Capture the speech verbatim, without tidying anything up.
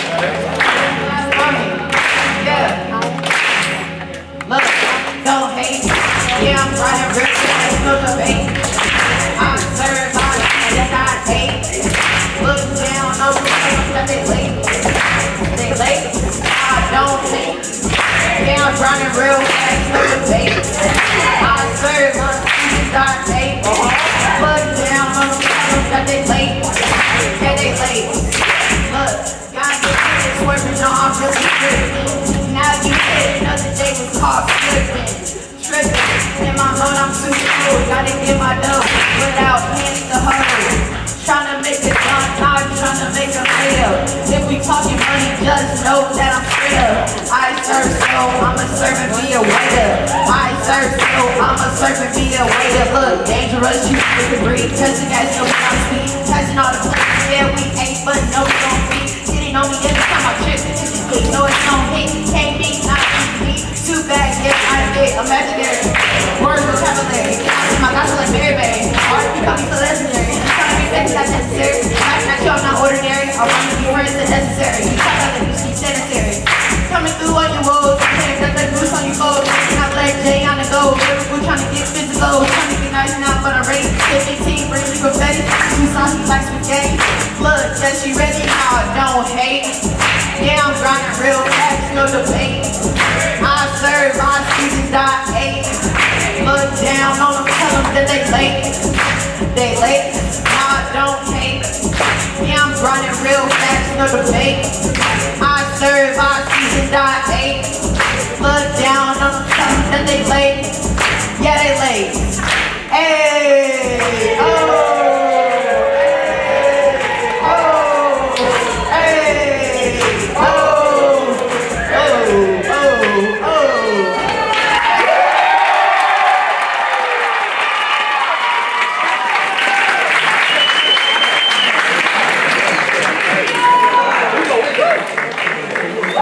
Yeah. Look, don't hate. Yeah, I'm riding real fast, no debate. I serve my that I hate. Look down on the things that they late. They late. I don't hate. Yeah, I'm riding real fast, no debate. I serve my that I hate. Look down on the things that they late. Yeah, they late. Look, God, this swerving, no, I'm really tripping. Now you said another day was caught slipping. Tripping. In my mode, I'm super cool. Gotta get my dough without hands to hurdle. Tryna make a done, I'm tryna make a fail. If we talking money, just know that I'm straight up. I serve so, I'm a servant, be a waiter. I serve so, I'm a servant, be a waiter. Look, dangerous, you can breathe. Testing guys know when I'm speed. Testing all the places, yeah, we ain't, but no, we don't be. Sitting on me every time I trip. You know it's no hate, can't be, not be. Too bad, yeah, I get imaginary. Words vocabulary. My gosh, like Mary Mary. Art becoming so legendary. That's not necessary. Not, not y'all not ordinary. I want to be friends that necessary. You talk like you see sanitary. Coming through on your woes. Saying that that goose on your foes. Not like Jay on the go. We're trying to get physical. Trying to get nice now, but I'm ready. fifteen, bring me confetti. Two saucy like spaghetti. Look, that she ready. Now I don't hate. Yeah, I'm grinding real fast. No debate. I serve my seasons I ate. Look down on them. Tell them that they late. They late. Don't hate. Yeah, I'm grinding real fast, no debate. I serve, I seasons I ate. Look down on them, tell them that they late. Yeah, they late. Hey, oh.